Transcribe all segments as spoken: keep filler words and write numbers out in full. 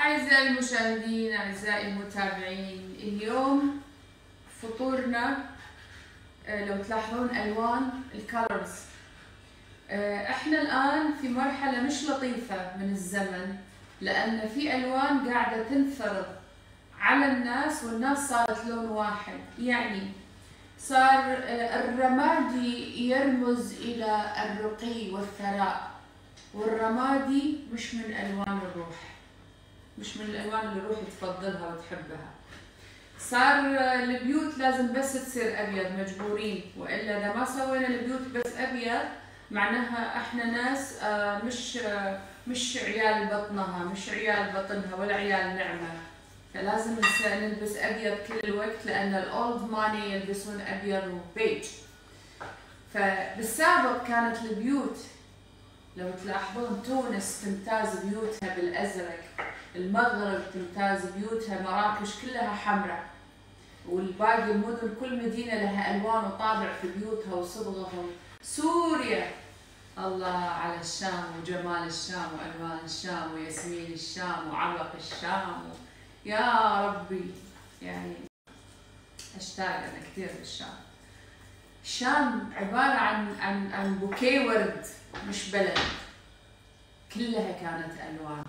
أعزائي المشاهدين، أعزائي المتابعين، اليوم فطورنا لو تلاحظون ألوان الكالرز. احنا الآن في مرحلة مش لطيفة من الزمن، لأن في ألوان قاعدة تنفرض على الناس والناس صارت لون واحد. يعني صار الرمادي يرمز إلى الرقي والثراء، والرمادي مش من ألوان الروح، مش من الألوان اللي الروح تفضلها وتحبها. صار البيوت لازم بس تصير أبيض مجبورين، وإلا إذا ما سوينا البيوت بس أبيض معناها إحنا ناس مش مش عيال بطنها، مش عيال بطنها ولا عيال نعمة. فلازم نلبس أبيض كل الوقت، لأن الأولد ماني يلبسون أبيض وبيج. فبالسابق كانت البيوت لو تلاحظون تونس تمتاز بيوتها بالأزرق، المغرب تمتاز بيوتها مراكش كلها حمراء، والباقي المدن كل مدينة لها ألوان وطابع في بيوتها وصبغهم. سوريا الله على الشام وجمال الشام وألوان الشام وياسمين الشام وعرق الشام و... يا ربي، يعني أشتاق أنا كثير للشام. الشام عبارة عن عن عن بوكيه ورد، مش بلد، كلها كانت ألوان.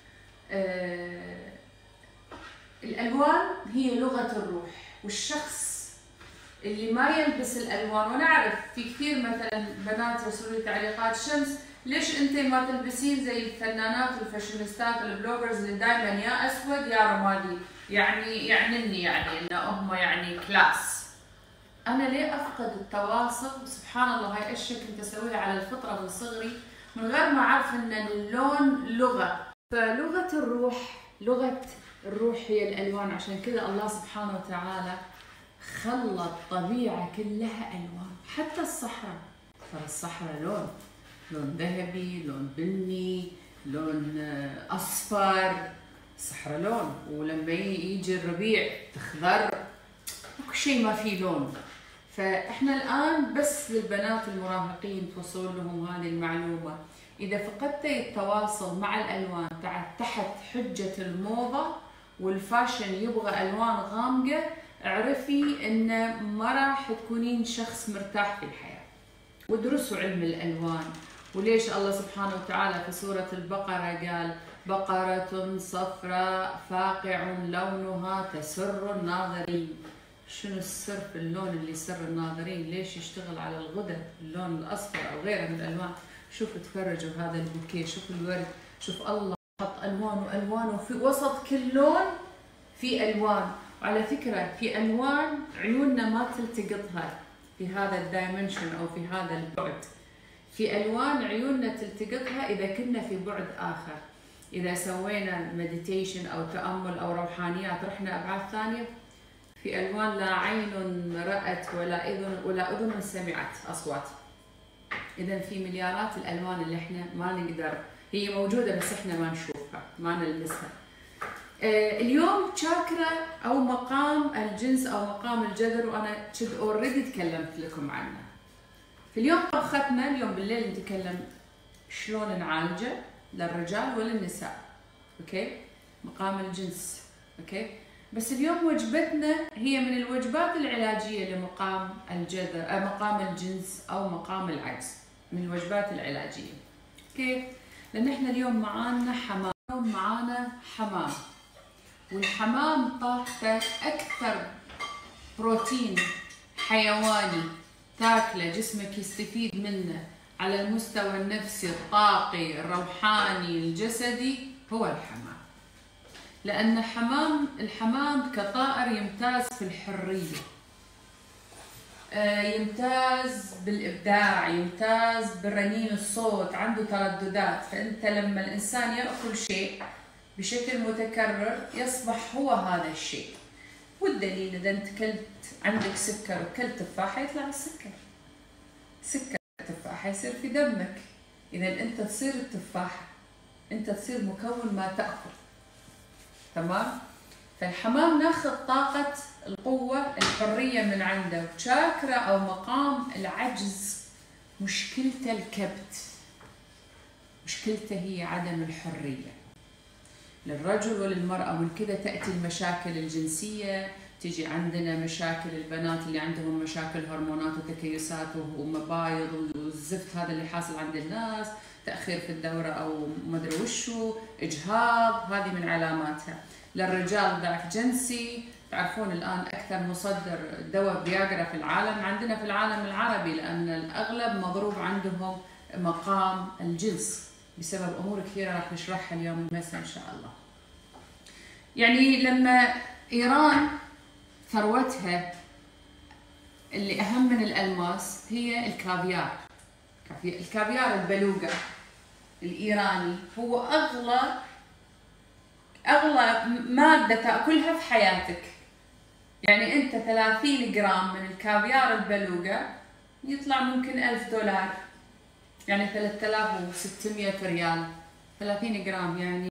آه الألوان هي لغة الروح، والشخص اللي ما يلبس الألوان، ونعرف في كثير مثلا بنات يرسلوا لي تعليقات: شمس ليش أنت ما تلبسين زي الفنانات والفاشونيستات والبلوجرز اللي دائما يا أسود يا رمادي؟ يعني يعنني يعني إن هم يعني كلاس. أنا ليه أفقد التواصل؟ سبحان الله، هاي أشياء كنت أسويها على الفطرة من صغري من غير ما أعرف إن اللون لغة. فلغة الروح، لغة الروح هي الألوان. عشان كذا الله سبحانه وتعالى خلى الطبيعة كلها ألوان، حتى الصحراء. ترى الصحراء لون، لون ذهبي، لون بني، لون أصفر. الصحراء لون، ولما يجي الربيع تخضر، ماكو شيء ما فيه لون. فاحنا الآن بس للبنات المراهقين توصل لهم هذه المعلومة: إذا فقدت التواصل مع الألوان تحت حجة الموضة والفاشن يبغى ألوان غامقة، اعرفي إن ما راح تكونين شخص مرتاح في الحياة. وادرسوا علم الألوان. وليش الله سبحانه وتعالى في سورة البقرة قال: بقرة صفراء فاقع لونها تسر الناظرين؟ شنو السر في اللون اللي يسر الناظرين؟ ليش يشتغل على الغدة اللون الأصفر أو غيره من الألوان؟ شوفوا تفرجوا هذا البوكيه، شوفوا الورد، شوف الله حط ألوان وألوان، وفي وسط كل لون في ألوان. وعلى فكرة في ألوان عيوننا ما تلتقطها في هذا الدايمنشن أو في هذا البعد. في ألوان عيوننا تلتقطها إذا كنا في بعد آخر. إذا سوينا مديتيشن أو تأمل أو روحانيات رحنا أبعاد ثانية، في ألوان لا عين رأت ولا أذن ولا أذن سمعت أصوات. إذا في مليارات الألوان اللي إحنا ما نقدر، هي موجودة بس إحنا ما نشوفها، ما نلمسها. آه اليوم تشاكرا أو مقام الجنس أو مقام الجذر، وأنا كنت أوريدي تكلمت لكم عنه. في اليوم طبختنا اليوم بالليل نتكلم شلون نعالجه للرجال وللنساء. أوكي؟ مقام الجنس. أوكي؟ بس اليوم وجبتنا هي من الوجبات العلاجية لمقام الجذر، أو مقام الجنس أو مقام العجز، من الوجبات العلاجية. كيف؟ لأن احنا اليوم معانا حمام، اليوم معانا حمام، والحمام طاقته أكثر بروتين حيواني تاكله جسمك يستفيد منه على المستوى النفسي الطاقي الروحاني الجسدي هو الحمام. لأن حمام الحمام كطائر يمتاز في الحرية، يمتاز بالإبداع، يمتاز بالرنين الصوت، عنده ترددات. فأنت لما الإنسان يأكل شيء بشكل متكرر يصبح هو هذا الشيء. والدليل إذا أنت كلت عندك سكر وكلت تفاحة يطلع السكر، سكر التفاحة يصير في دمك، إذا أنت تصير التفاحة، أنت تصير مكون ما تأكل. تمام؟ فالحمام ناخذ طاقة القوة الحرية من عنده. تشاكرا أو مقام العجز مشكلته الكبت، مشكلته هي عدم الحرية. للرجل وللمرأة. ومن كذا تأتي المشاكل الجنسية، تجي عندنا مشاكل البنات اللي عندهم مشاكل هرمونات وتكيسات ومبايض والزفت هذا اللي حاصل عند الناس، تأخير في الدورة أو مدري وشو، إجهاض، هذه من علاماتها. للرجال ضعف جنسي، تعرفون الآن أكثر مصدر دواء فياجرا في العالم عندنا في العالم العربي، لأن الأغلب مضروب عندهم مقام الجنس بسبب أمور كثيرة راح نشرحها اليوم المساء إن شاء الله. يعني لما إيران ثروتها اللي أهم من الألماس هي الكافيار، الكافيار البلوغة الإيراني هو أغلى أغلى مادة تأكلها في حياتك. يعني أنت ثلاثين جرام من الكافيار البلوغة يطلع ممكن ألف دولار، يعني ثلاثة آلاف وستمئة ريال ثلاثين جرام. يعني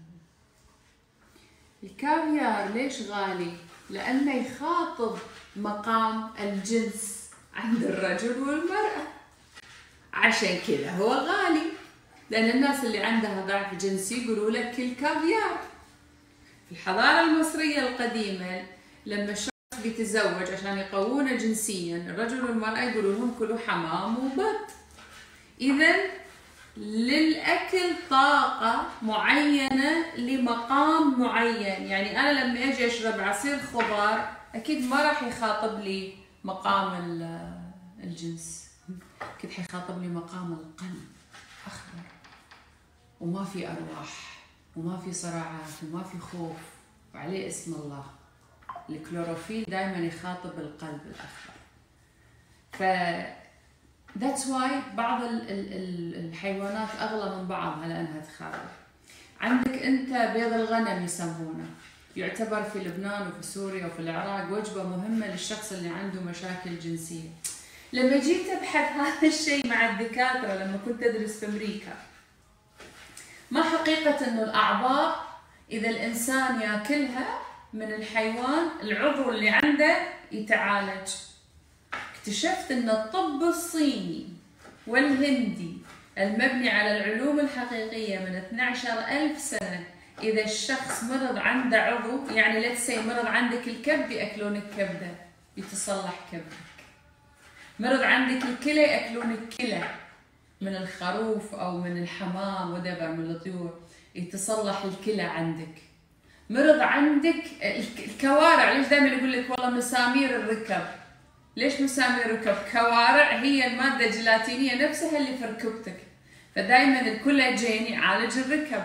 الكافيار ليش غالي؟ لأنه يخاطب مقام الجنس عند الرجل والمرأة، عشان كذا هو غالي. لأن الناس اللي عندها ضعف جنسي يقولوا لك كل كافيار. في الحضارة المصرية القديمة لما الشخص بيتزوج عشان يقوونه جنسيا، الرجل والمرأة يقولوا لهم كلوا حمام وبط. إذا للأكل طاقة معينة لمقام معين. يعني أنا لما أجي أشرب عصير خضار أكيد ما راح يخاطب لي مقام الجنس، أكيد حيخاطب لي مقام القلب، أخضر وما في أرواح وما في صراعات وما في خوف وعليه اسم الله. الكلوروفيل دائما يخاطب القلب الأخضر. ف that's why بعض ال ال الحيوانات أغلى من بعضها لأنها تخاطب. عندك أنت بيض الغنم يسمونه، يعتبر في لبنان وفي سوريا وفي العراق وجبة مهمة للشخص اللي عنده مشاكل جنسية. لما جيت أبحث هذا الشيء مع الدكاترة لما كنت أدرس في أمريكا، ما حقيقة أنه الأعضاء إذا الإنسان يأكلها من الحيوان العضو اللي عنده يتعالج. اكتشفت أن الطب الصيني والهندي المبني على العلوم الحقيقية من اثني عشر ألف سنة، إذا الشخص مرض عنده عضو، يعني لا تسي مرض عندك الكبد يأكلونك كبدة يتصلح كبدك، مرض عندك الكلى يأكلونك كلى من الخروف أو من الحمام ودبر من الطيور يتصلح الكلى عندك. مرض عندك الكوارع، ليش دائما يقول لك والله مسامير الركب؟ ليش مسامير الركب؟ كوارع هي المادة الجيلاتينية نفسها اللي في ركبتك، فدائما الكولاجين يعالج الركب.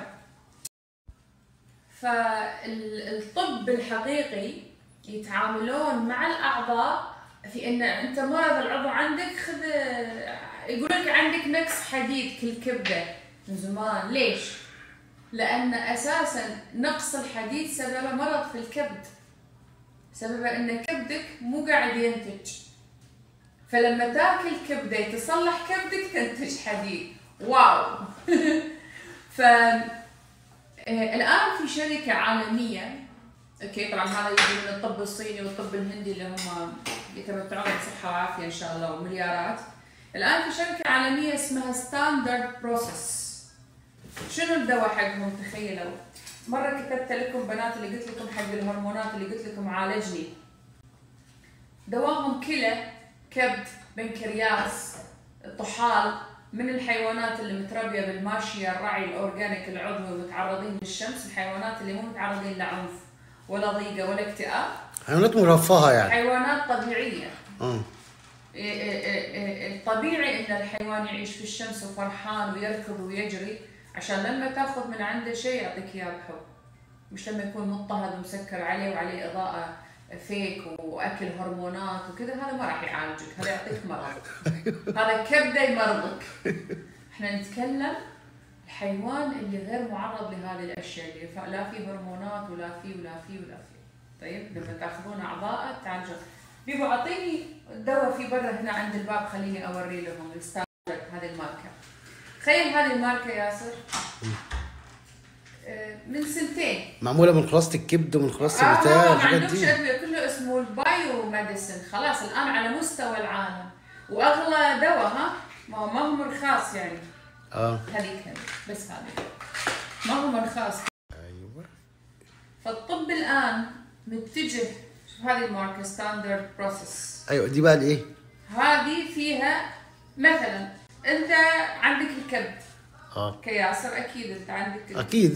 فالطب الحقيقي يتعاملون مع الأعضاء في إن أنت مرض العضو عندك، خذ يقول لك عندك نقص حديد كالكبدة من زمان. ليش؟ لأن أساسا نقص الحديد سببه مرض في الكبد، سببه إن كبدك مو قاعد ينتج، فلما تاكل كبدة يتصلح كبدك تنتج حديد. واو. ف الآن في شركة عالمية، اوكي طبعا هذا يجي من الطب الصيني والطب الهندي اللي هم يتمتعون بصحة وعافية ان شاء الله ومليارات. الآن في شركة عالمية اسمها ستاندرد بروسيس. شنو الدواء حقهم؟ تخيلوا، مرة كتبت لكم بنات اللي قلت لكم حق الهرمونات اللي قلت لكم عالجني، دواهم كلى، كبد، بنكرياس، طحال، من الحيوانات اللي متربية بالماشية الرعي الأورجانيك العضوي متعرضين للشمس، الحيوانات اللي مو متعرضين لعنف ولا ضيقة ولا اكتئاب، حيوانات مرفهة يعني، حيوانات طبيعية. اه الطبيعي ان الحيوان يعيش في الشمس وفرحان ويركض ويجري، عشان لما تاخذ من عنده شيء يعطيك اياه بحب، مش لما يكون مضطهد ومسكر عليه وعليه اضاءة فيك واكل هرمونات وكذا، هذا ما راح يعالجك، هذا يعطيك مرض. هذا كبده يمرضك. احنا نتكلم الحيوان اللي غير معرض لهذه الاشياء، اللي لا فيه هرمونات ولا فيه ولا فيه ولا فيه. طيب لما تاخذون اعضاء تعالجون. بيبو اعطيني الدواء في برا هنا عند الباب، خليني اوري لهم الستاندرد هذه الماركه. تخيل هذه الماركه ياسر من سنتين معموله من خلاصه الكبد ومن خلاصه آه البتاع ما والحاجات عندهمش دي. ادويه، كله اسمه البايو ميديسن، خلاص الان على مستوى العالم واغلى دواء. ها ما ما هم رخاص يعني. اه هذيك هذه بس هذه ما هم رخاص. ايوه فالطب الان متجه، شوف هذه الماركه ستاندرد بروسيس. ايوه دي بقى الايه؟ هذه فيها مثلا انت عندك الكبد اه كياسر، اكيد انت عندك اكيد.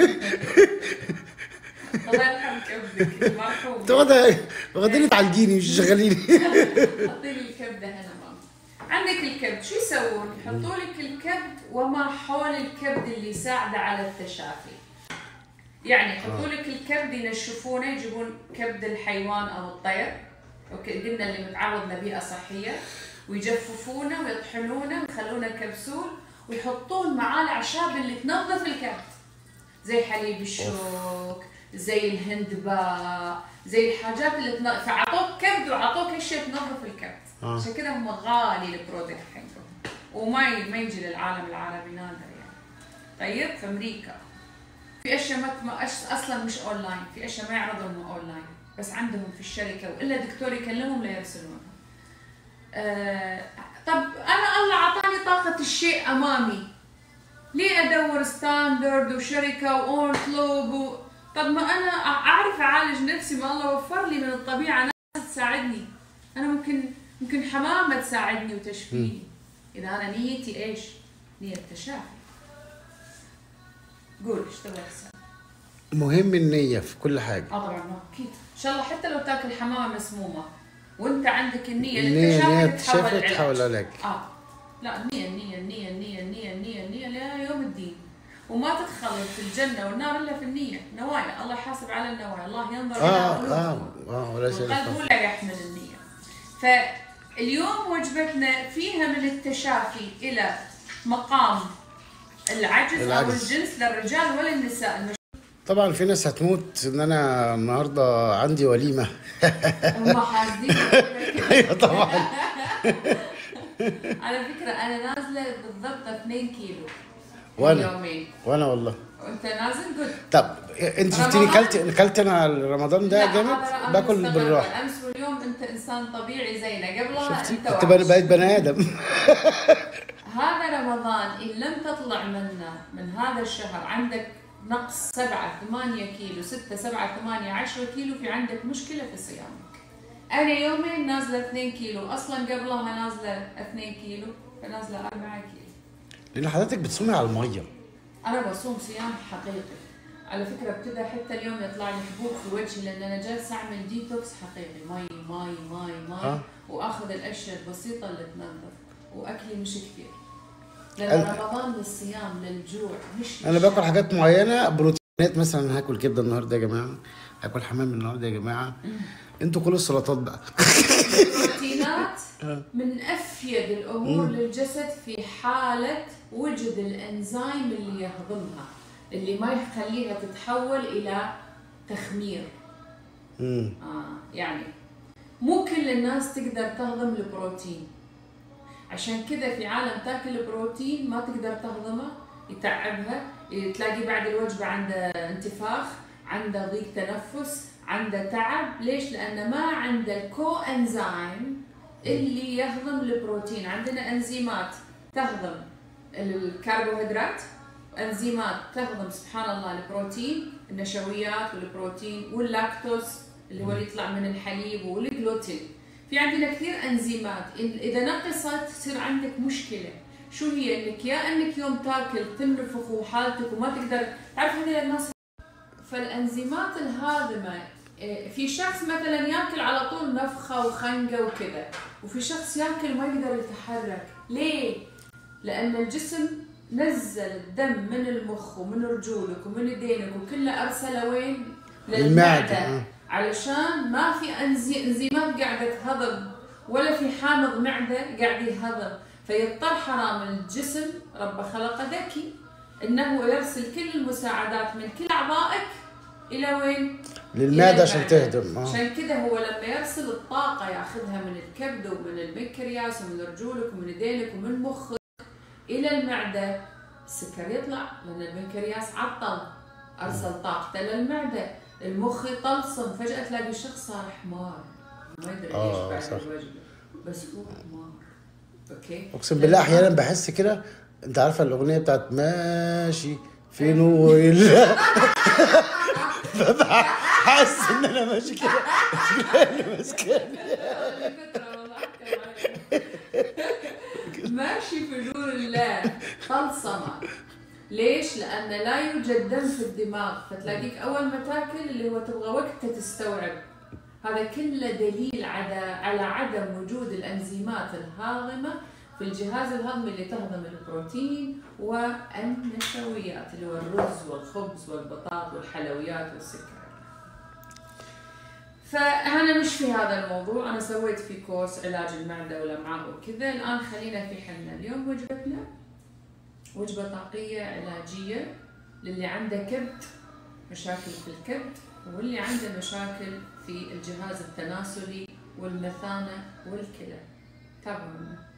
الله يرحم كبدك المرحوم. انت واخده واخديني تعالجيني مش شغاليني. حطي لي الكبده هنا ماما. عندك الكبد، شو يسوون؟ يحطوا لك الكبد وما حول الكبد اللي يساعده على التشافي. يعني يحطوا لك الكبد ينشفونه، يجيبون كبد الحيوان او الطير، اوكي قلنا اللي متعرض لبيئه صحيه، ويجففونه ويطحنونه ويخلونه كبسول، ويحطون معاه الاعشاب اللي تنظف الكبد، زي حليب الشوك، زي الهندباء، زي الحاجات اللي تنظف. فعطوك كبد وعطوك هالشيء تنظف الكبد. آه. عشان كذا هم غالي البرودكت حقهم، وما ما يجي للعالم العربي، نادر يعني. طيب في امريكا في اشياء ما اصلا مش اونلاين، في اشياء ما يعرضونها اونلاين، بس عندهم في الشركه، والا دكتور يكلمهم ليرسلونها. آه طب انا الله اعطاني طاقه الشيء امامي، ليه ادور ستاندرد وشركه واون كلوب و... طب ما انا اعرف اعالج نفسي، ما الله وفر لي من الطبيعه ناس تساعدني. انا ممكن ممكن حمامه تساعدني وتشفيني، اذا انا نيتي ايش؟ نيه تشافي. قول ايش تبغى تسال؟ مهم النيه في كل حاجه. اه طبعا اكيد، ان شاء الله حتى لو تاكل حمامه مسمومه وانت عندك النيه النيه للتشافي تحول علاج. اه لا، النيه النيه النيه النيه النيه النيه النيه ليوم الدين، وما تتخلط في الجنه والنار الا في النيه. نوايا الله يحاسب على النوايا، الله ينظر الى اه قلوبكم. اه اه ولا شيء. والقلب هو اللي يحمل النيه. فاليوم وجبتنا فيها من التشافي الى مقام العجز, العجز. او الجنس للرجال وللنساء. المش... طبعا في ناس هتموت ان انا النهارده عندي وليمه. هم حاسدين. ايوه طبعا. على فكره انا نازله بالضبط اثنين كيلو وانا يومين. وانا والله وانت نازل جود. طب انت شفتيني كلت كلت انا رمضان ده جامد، باكل بالراحه. امس واليوم انت انسان طبيعي زينا، قبلها شفتي انت كنت بقيت بني ادم. هذا رمضان ان لم تطلع منه من هذا الشهر عندك نقص سبعة ثمانية كيلو، ستة سبعة ثمانية عشرة كيلو، في عندك مشكلة في صيامك. أنا يومين نازلة اثنين كيلو، أصلا قبلها نازلة اثنين كيلو، فنازلة أربعة كيلو. لأن حضرتك بتصومي على المية. أنا بصوم صيام حقيقي. على فكرة ابتدى حتى اليوم يطلع لي حبوب في وجهي، لأن أنا جالسة أعمل ديتوكس حقيقي، مي مي مي مي أه؟ وآخذ الأشياء البسيطة اللي تنظف، وأكلي مش كثير. لأن رمضان للصيام للجوع مش أنا باكل حاجات معينة بروتينات، مثلا هاكل كبدة النهارده يا جماعة، هاكل حمام النهارده يا جماعة. انتوا كلوا السلطات بقى. البروتينات من أفيد الأمور للجسد في حالة وجد الأنزيم اللي يهضمها، اللي ما يخليها تتحول إلى تخمير. امم آه يعني مو كل الناس تقدر تهضم البروتين، عشان كذا في عالم تاكل بروتين ما تقدر تهضمه، يتعبها، تلاقي بعد الوجبة عنده انتفاخ، عنده ضيق تنفس، عنده تعب. ليش؟ لأنه ما عنده الكو انزيم اللي يهضم البروتين. عندنا انزيمات تهضم الكربوهيدرات، انزيمات تهضم سبحان الله البروتين، النشويات والبروتين واللاكتوز اللي هو اللي يطلع من الحليب والجلوتين. في عندنا كثير انزيمات، اذا نقصت تصير عندك مشكله. شو هي؟ انك يا انك يوم تاكل تنفخ وحالتك وما تقدر تعرف هذول الناس. فالانزيمات الهاضمه، في شخص مثلا ياكل على طول نفخه وخنقه وكذا، وفي شخص ياكل ما يقدر يتحرك. ليه؟ لان الجسم نزل الدم من المخ ومن رجولك ومن يدينك وكله ارسله وين؟ للمعده، علشان ما في انزيمات قاعده تهضم ولا في حامض معده قاعد يهضم، فيضطر حرام الجسم رب خلقه ذكي انه يرسل كل المساعدات من كل اعضائك الى وين؟ للمعده عشان تهضم. عشان كذا هو لما يرسل الطاقه ياخذها من الكبد ومن البنكرياس ومن رجولك ومن يدينك ومن مخك الى المعده، السكر يطلع لان البنكرياس عطل، ارسل طاقته للمعده، المخ يطلسم، فجاه تلاقي الشخص صار حمار ما يدري ليش بعد الوجبه، بس هو حمار. اوكي، اقسم بالله احيانا بحس كده. انت عارفه الاغنيه بتاعت ماشي فين هو ال- ببقى حاسس ان انا ماشي كده اللي ماسكاني. ماشي في نور الله طلسمة. ليش؟ لأن لا يوجد دم في الدماغ، فتلاقيك أول ما تاكل اللي هو تبغى وقت تستوعب. هذا كله دليل على على عدم وجود الأنزيمات الهاضمة في الجهاز الهضمي اللي تهضم البروتين والنشويات اللي هو الرز والخبز والبطاط والحلويات والسكر. فأنا مش في هذا الموضوع، أنا سويت في كورس علاج المعدة والأمعاء وكذا. الآن خلينا في حلنا. اليوم وجبتنا وجبة طاقية علاجية للي عنده كبد، مشاكل في الكبد، واللي عنده مشاكل في الجهاز التناسلي والمثانة والكلى. تابعونا.